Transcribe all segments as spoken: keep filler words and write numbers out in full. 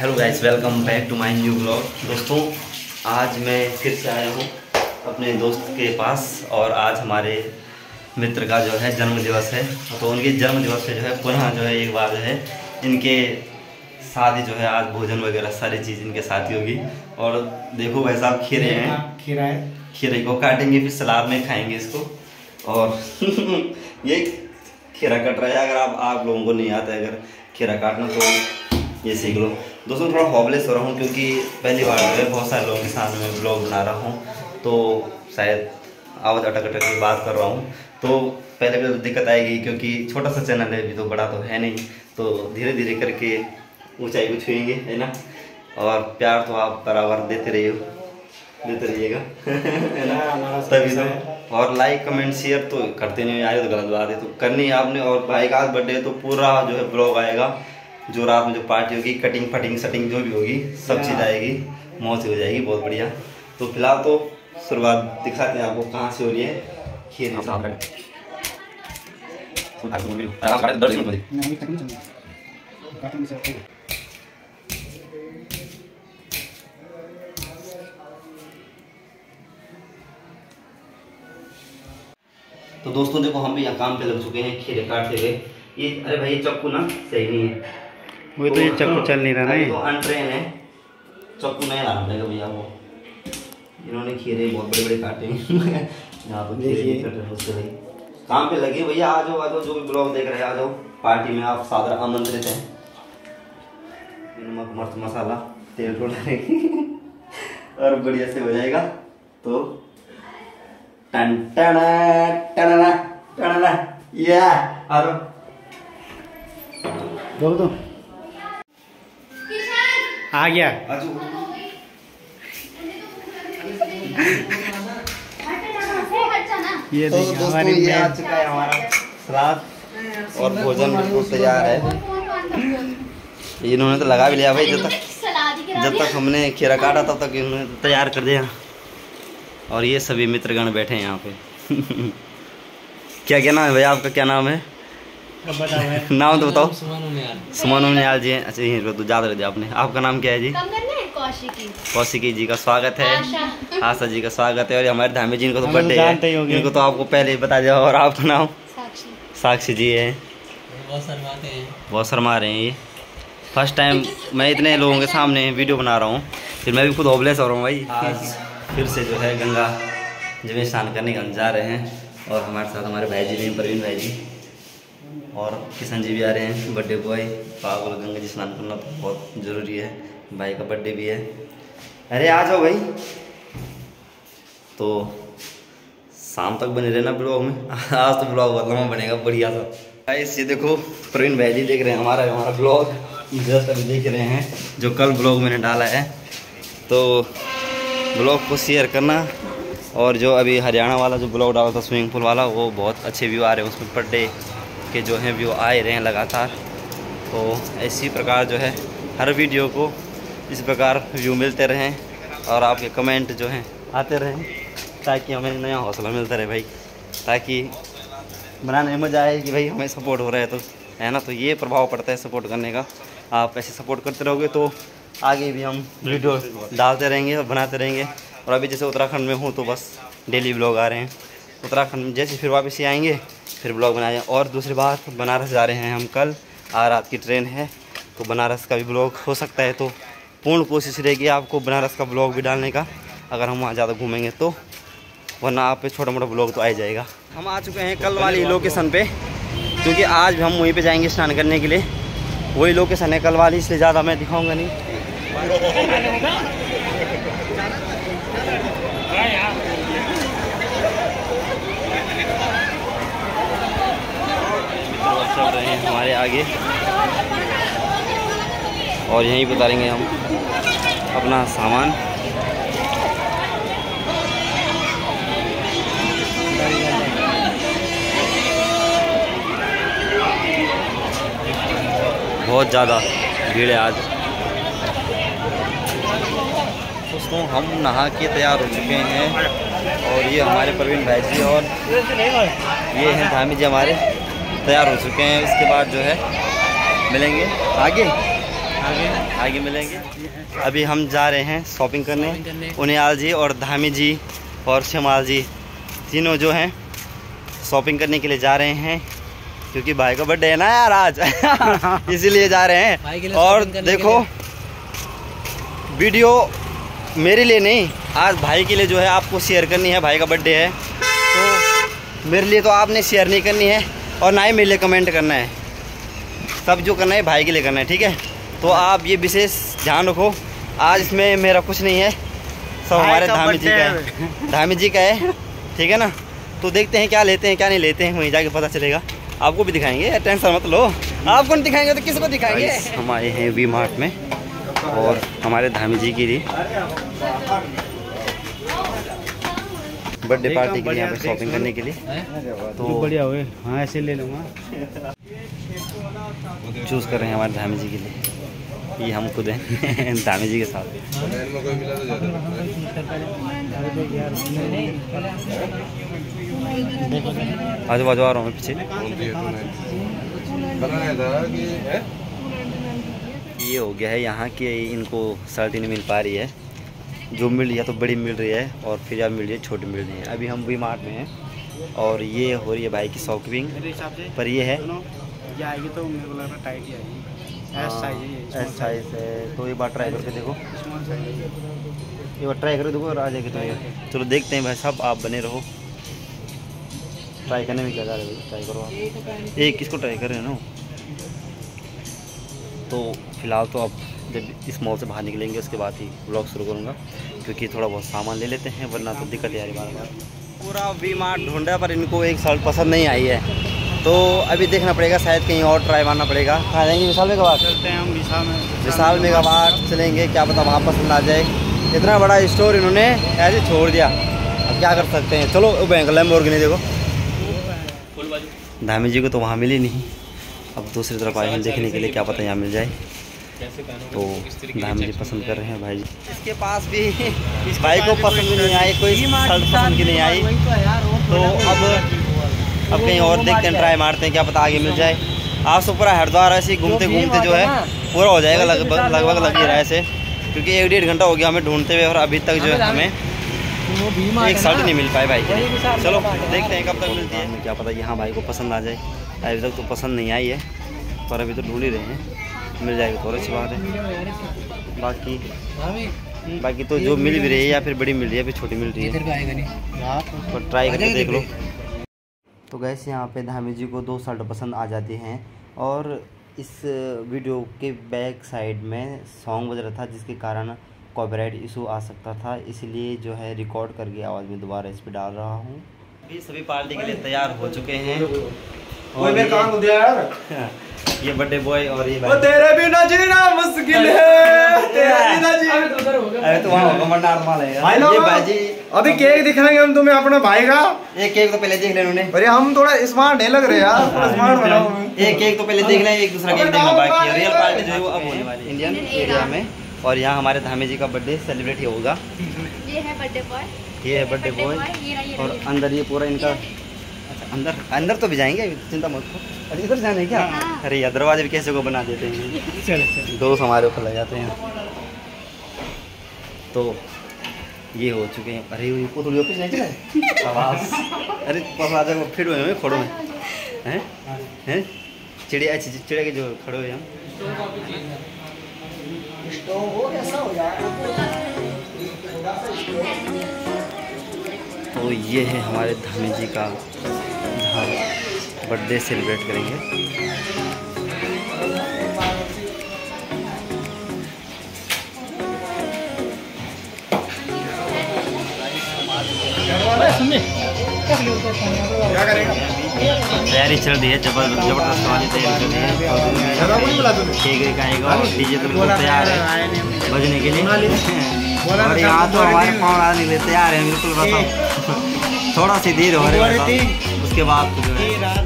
Hello guys, welcome back to my new blog. दोस्तों, आज मैं फिर से आया हूँ अपने दोस्त के पास और आज हमारे मित्र का जो है जन्म दिवस है। तो उनके जन्म दिवस पे जो है पुनः जो है एक बार जो है इनके शादी जो है आज भोजन वगैरह सारी चीज़ इनके साथ ही होगी। और देखो भाई साहब, खीरे हैं, खीरा है, खीरे को काटेंगे फिर सलाद में खाएंगे इसको। और ये खीरा कट रहा है। अगर आप आप लोगों को नहीं आता है अगर खीरा काटना तो ये सीख लो। दोस्तों, थोड़ा हॉबलेस हो रहा हूँ क्योंकि पहली बार जो है बहुत सारे लोगों के साथ में ब्लॉग बना रहा हूँ, तो शायद आवाज़ अटक अटक की बात कर रहा हूँ। तो पहले पहले तो दिक्कत आएगी क्योंकि छोटा सा चैनल है, अभी तो बड़ा तो है नहीं। तो धीरे धीरे करके ऊंचाई को छुएंगे, है ना। और प्यार तो आप बराबर देते रहिए देते रहिएगा है ना, तभी तो। और लाइक कमेंट शेयर तो करते नहीं यार, तो गलत बात है, तो करनी है आपने। और भाई का आज बर्थडे है तो पूरा जो है ब्लॉग आएगा, जो रात में जो पार्टी होगी, कटिंग फटिंग सेटिंग जो भी होगी सब चीज़ आएगी, मौज हो जाएगी, बहुत बढ़िया। तो फिलहाल तो शुरुआत दिखाते हैं आपको कहाँ से हो रही है। खीर तो दोस्तों देखो, हम भी यहाँ काम पे लग चुके हैं खीरे काटते हुए। ये अरे भाई चक्कू ना सही नहीं है, वो तो, तो ये चक्कू चल नहीं रहा है, तो अनट्रेन है, चक्कू नहीं लाना पड़ेगा भैया। वो इन्होंने खीरे बहुत बड़े बड़े काटे हैं यहाँ पर खीरे कट रहे हैं उससे भाई। काम पे लगे भैया, आ जाओ आ जाओ, जो भी ब्लॉग देख रहे हैं आ जाओ, पार्टी में आप सादर आमंत्रित हैं। नमक मिर्च मसाला तेल को डालेंगे और बढ़िया से हो जाएगा। तो टन टना टना टना या आ जाओ बोल दो आ गया। ये तो दोस्तों ये आ चुका है हमारा सलाद और भोजन बिल्कुल तैयार है। इन्होंने तो लगा भी लिया भाई, जब तक जब तक हमने खीरा काटा तब तक इन्होंने तैयार कर दिया। और ये सभी मित्रगण बैठे हैं यहाँ पे क्या क्या नाम है भैया आपका, क्या नाम है? नाम तो बताओ। सुमन उनियाल जी हैं। अच्छा यहीं तो ज़्यादा दिया आपने। आपका नाम क्या है जी? कौशिकी। कौशिकी जी का स्वागत है। आशा जी का स्वागत है। और हमारे धामी जी को तो बर्थडे है, इनको तो आपको पहले ही बता दिया। और आपका नाम? साक्षी। साक्षी जी है। बहुत शर्माते हैं, बहुत शर्मा रहे हैं ये। फर्स्ट टाइम मैं इतने लोगों के सामने वीडियो बना रहा हूँ, फिर मैं भी खुद होपलेस हो रहा हूँ भाई। आज फिर से जो है गंगा जी में स्नान करने का जा रहे हैं। और हमारे साथ हमारे भाई जी भी, प्रवीण भाई जी और किशन जी भी आ रहे हैं। बर्थडे बॉय पागल, गंगा जी स्नान करना तो बहुत ज़रूरी है, भाई का बर्थडे भी है। अरे आ जाओ भाई। तो शाम तक बने रहना ब्लॉग में आज तो ब्लॉग बहुत लंबा बनेगा, बढ़िया सा। गाइस ये देखो, प्रवीण भाई जी देख रहे हैं हमारा हमारा ब्लॉग, जस्ट अभी देख रहे हैं जो कल ब्लॉग मैंने डाला है। तो ब्लॉग को शेयर करना। और जो अभी हरियाणा वाला जो ब्लॉग डाला था स्विमिंग पूल वाला, वो बहुत अच्छे व्यू आ रहे हैं उसमें, पर डे के जो हैं व्यू आए रहे हैं लगातार। तो इसी प्रकार जो है हर वीडियो को इस प्रकार व्यू मिलते रहें और आपके कमेंट जो हैं आते रहें, ताकि हमें नया हौसला मिलता रहे भाई, ताकि बनाने में मज़ा आए कि भाई हमें सपोर्ट हो रहा है, तो है ना। तो ये प्रभाव पड़ता है सपोर्ट करने का। आप ऐसे सपोर्ट करते रहोगे तो आगे भी हम वीडियो डालते रहेंगे और बनाते रहेंगे। और अभी जैसे उत्तराखंड में हूँ तो बस डेली ब्लॉग आ रहे हैं। उत्तराखंड में जैसे फिर वापस ही आएंगे फिर ब्लॉग बनाए। और दूसरी बात, बनारस जा रहे हैं हम कल, आज रात की ट्रेन है, तो बनारस का भी ब्लॉग हो सकता है। तो पूर्ण कोशिश रहेगी आपको बनारस का ब्लॉग भी डालने का, अगर हम वहाँ ज़्यादा घूमेंगे तो, वरना आप पे छोटा मोटा ब्लॉग तो आ ही जाएगा। हम आ चुके हैं कल वाली लोकेशन पे, क्योंकि आज हम वहीं पे जाएंगे स्नान करने के लिए। वही लोकेशन है कल वाली, इसलिए ज़्यादा मैं दिखाऊँगा नहीं। चल रहे हैं हमारे आगे और यहीं पे उतारेंगे हम अपना सामान। बहुत ज़्यादा भीड़ है आज। दोस्तों हम नहा के तैयार हो चुके हैं और ये हमारे प्रवीण भाई जी और ये हैं धामी जी हमारे तैयार हो चुके हैं। इसके बाद जो है मिलेंगे आगे। आगे आगे मिलेंगे। अभी हम जा रहे हैं शॉपिंग करने, उनियाल जी और धामी जी और शमाल जी तीनों जो हैं शॉपिंग करने के लिए जा रहे हैं, क्योंकि भाई का बर्थडे है ना यार आज इसीलिए जा रहे हैं। और देखो वीडियो मेरे लिए नहीं, आज भाई के लिए जो है आपको शेयर करनी है। भाई का बर्थडे है तो मेरे लिए तो आपने शेयर नहीं करनी है और ना ही मेरे लिए कमेंट करना है। सब जो करना है भाई के लिए करना है, ठीक है। तो आप ये विशेष ध्यान रखो, आज इसमें मेरा कुछ नहीं है, सब हमारे धामी जी का है, धामी जी का है, ठीक है ना। तो देखते हैं क्या लेते हैं क्या नहीं लेते हैं, वहीं जाके पता चलेगा। आपको भी दिखाएंगे, टेंशन मत लो। आपको नहीं दिखाएंगे तो किसको दिखाएंगे। हम आए हैं वी मार्ट में और हमारे धामी जी की बर्थडे पार्टी के लिए यहाँ पे शॉपिंग करने के लिए। तो बढ़िया हुए, हाँ ऐसे ले लूँगा। चूज़ कर रहे हैं हमारे धामी जी के लिए, ये हम खुद हैं धामी जी के साथ। आजू बाजू आ रहा हूँ मैं पीछे। ये हो गया है यहाँ की, इनको शर्ट नहीं मिल पा रही है, जो मिल रही है तो बड़ी मिल रही है और फिर अब मिल रही है छोटी मिल रही है। अभी हम वी मार्ट में हैं और ये हो रही है भाई की शॉपिंग, पर ये है ये आएगी तो मेरे को लग रहा है टाइट ही आएगी। एस साइज है, एस साइज है। तो एक बार ट्राई करके देखो, एक बार ट्राई करके देखो और आ जाएगी तो ये। चलो देखते हैं भाई साहब, आप बने रहो। ट्राई करने में क्या जा रहा है, ट्राई करो आप। एक किसको ट्राई कर रहे हैं ना। तो फिलहाल तो अब जब इस मॉल से बाहर निकलेंगे उसके बाद ही ब्लॉग शुरू करूँगा, क्योंकि थोड़ा बहुत सामान ले लेते हैं वरना तो दिक्कत है बार बार। पूरा वी मार्ट ढूंढा पर इनको एक शर्ट पसंद नहीं आई है, तो अभी देखना पड़ेगा, शायद कहीं और ट्राई मारना पड़ेगा। कहाँ जाएंगे? विशाल मेगावाट चलते हैं हम, विशाल में विशाल मेगावाट चलेंगे, क्या पता वहाँ पसंद आ जाए। इतना बड़ा स्टोर इन्होंने ऐसे छोड़ दिया, अब क्या कर सकते हैं। चलो बैंक लैम्बोर्गिनी देखो, धामी जी को तो वहाँ मिली नहीं, अब दूसरी तरफ आए हैं देखने के लिए, क्या पता यहाँ मिल जाए। तो धामी जी पसंद कर रहे हैं भाई जी। इसके पास भी इस भाई को पसंद नहीं आई, कोई शर्ट पसंद की नहीं आई, तो अब अब कहीं और देखते हैं, ट्राई मारते हैं, क्या पता आगे मिल जाए। आज तो पूरा हरिद्वार ऐसे घूमते घूमते जो है पूरा हो जाएगा, लगभग लगभग लग ही रहा है ऐसे, क्योंकि एक डेढ़ घंटा हो गया हमें ढूंढते हुए और अभी तक जो है हमें एक शर्ट नहीं मिल पाई भाई के लिए। चलो देखते हैं कब तक मिलती है, क्या पता यहाँ भाई को पसंद आ जाए। अभी तक तो पसंद नहीं आई है, पर अभी तो ढूंढ ही रहे हैं, मिल जाएगी तो और अच्छी बात है। बाकी बाकी तो जो मिल भी रही है या फिर बड़ी मिल रही है, फिर छोटी मिल रही है, पर ट्राई करके देख लो। तो गैस यहाँ पे धामी जी को दो शर्ट पसंद आ जाती हैं और इस वीडियो के बैक साइड में सॉन्ग बज रहा था, जिसके कारण कॉपीराइट इशू आ सकता था, इसलिए जो है रिकॉर्ड करके आवाज़ में दोबारा इस पर डाल रहा हूँ। अभी सभी पार्टी के लिए तैयार हो चुके हैं और ये, काम यार ये बर्थडे बॉय और ये भाई। तेरे बिना जीना मुश्किल है, तेरे बिना जीना। अरे तो वहाँ कमांडर माल है यार। ये भाई अभी केक दिखाएंगे हम तुम्हें अपने भाई का। एक केक तो पहले देख लें उन्होंने। अरे हम थोड़ा स्मार्ट नहीं लग रहे यार, थोड़ा स्मार्ट बनाओ। एक केक तो पहले देख लें, एक दूसरा केक देखना बाकी है। रियल पार्टी जो है वो अब होने वाली है इंडियन एरिया में, और यहाँ हमारे धामी जी का बर्थडे सेलिब्रेट ही होगा। ये है बर्थडे बॉय, ये है बर्थडे बॉय, और अंदर ये पूरा इनका अंदर अंदर तो भी जाएंगे, चिंता मत करो। अरे इधर जाने क्या? अरे यार दरवाजे भी कैसे को बना देते हैं, दोस्त हमारे ऊपर लग जाते हैं। तो ये हो चुके हैं। अरे ये पुतली वापस नहीं चला आवाज़। अरे पराजा को फिर हुए खड़ो में हैं हैं चिड़िया चिड़िया के जो खड़े हुए हम। तो ये है हमारे धामी जी का बर्थडे सेलिब्रेट करेंगे। तैयारी चल रही है, जबरदस्त जबरदस्त वाली तैयारी चल रही है। केक आएगा, डीजे तो बिल्कुल तैयार है बजने के लिए, और यहाँ तो हमारे पाँव आने के लिए तैयार है बिल्कुल। बताओ थोड़ा सी देर हो रही है, उसके बाद जो है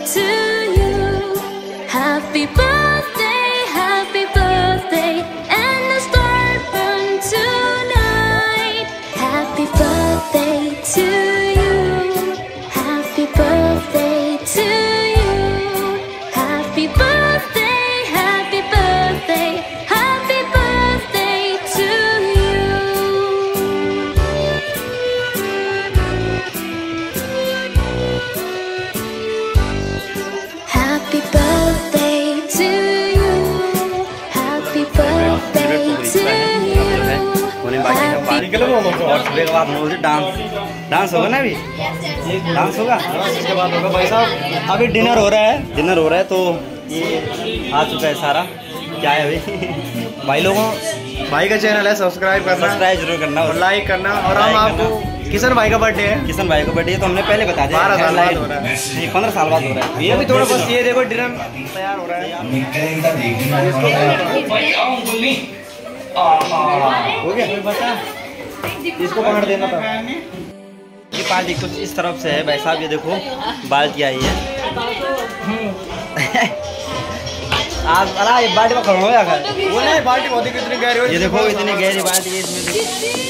to you. Happy birthday, happy birthday, and the stars burn tonight. Happy birthday to you. Happy birthday to you. Happy birthday, happy birthday, happy birthday to you. Happy birthday to you. Happy birthday to you. और सुबह के बाद मुझे dance dance होगा ना अभी dance होगा इसके बाद होगा भाई साहब। अभी डिनर हो रहा है डिनर हो रहा है तो ये आ चुका है सारा क्या है भाई भाई लोगों भाई का चैनल है, सब्सक्राइब करना, सब्सक्राइब जरूर करना और लाइक करना। और हम लाइक आपको किशन भाई का बर्थडे है, किशन भाई का बर्थडे तो हमने पहले बता दिया बारह साल बाद हो रहा है, नहीं पंद्रह साल बाद हो रहा है। ये भी थोड़ा बस ये देखो डिनर तैयार हो रहा है। हो गया इसको पकड़ देना था। ये पार्टी कुछ इस तरफ से है भाई साहब। ये देखो बाल्टी आई है आप अरे ये बाल्टी में खड़ा हो गया वो नहीं बाल्टी बहुत ही कितनी गहरी हो। ये देखो इतनी गहरी बाल्टी है इसमें देखो।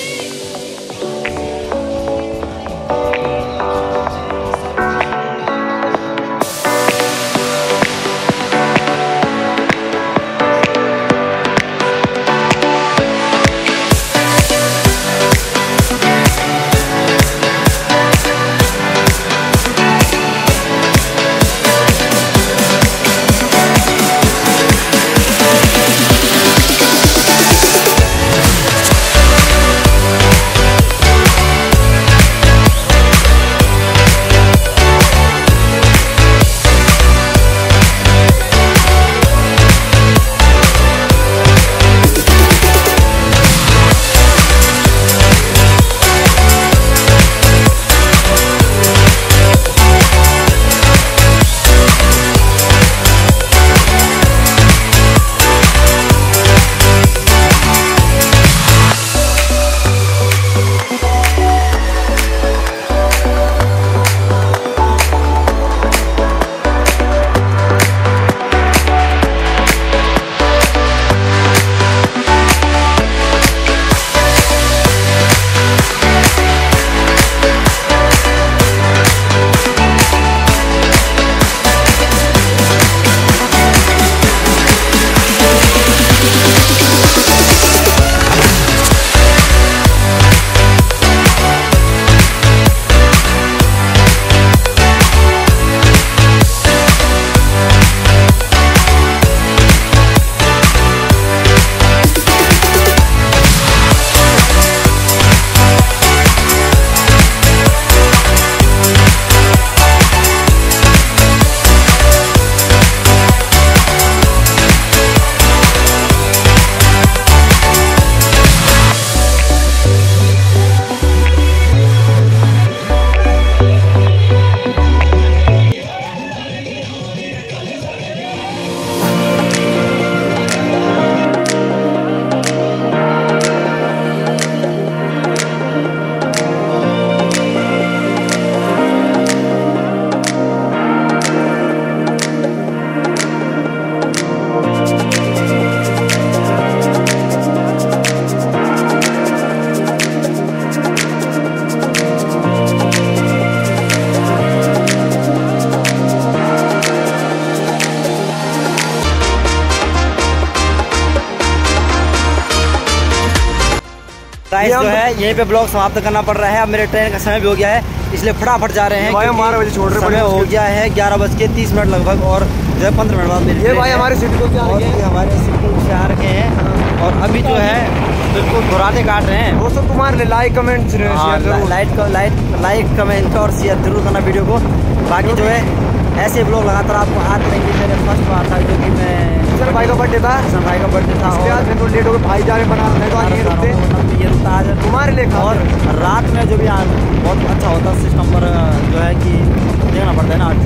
गाइस जो है यहीं पे ब्लॉग समाप्त करना पड़ रहा है। अब मेरे ट्रेन का समय भी हो गया है इसलिए फटाफट जा रहे हैं। भाई हम बारह बजे छोड़ रहे समय हो गया है ग्यारह बज के तीस मिनट लगभग और जो है पंद्रह मिनट बाद मेरी ये भाई हमारे सिटी को क्या हमारे सिटी से आ रखे हैं और अभी जो है बिल्कुल घुराते काट रहे हैं। दोस्तों तुम्हारे लिए लाइक कमेंट शेयर जरूर लाइक लाइक लाइक कमेंट और शेयर जरूर करना वीडियो को। बाकी जो है ऐसे ब्लॉग लगातार आपको आते रहेंगे। मेरे फर्स्ट बार था जो कि मैं किशन भाई का बर्थडे था किशन भाई का बर्थडे था और आज तो लेट हो गए भाई जा रहे बना नहीं तो आज ये रुकते ये रुकता आज तुम्हारे लिए। और रात में जो भी बहुत अच्छा होता सिस्टम पर जो है कि देखना पड़ता है ना हर चीज़।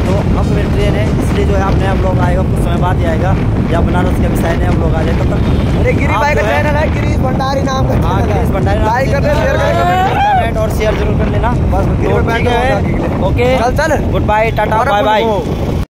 तो अब मेरी ट्रेन है, इसलिए जो है आप नया ब्लॉग आएगा कुछ समय बाद ही आएगा, या बनारस के भी शायद नया ब्लॉग आ जाए। तब तक अरे गिरी भाई का चैनल है, गिरीश भंडारी नाम का। हाँ गिरीश भंडारी, लाइक कर दे, शेयर कर दे, कमेंट और शेयर जरूर कर लेना। बस ठीक है, ओके, चल चल, goodbye, tata, bye bye.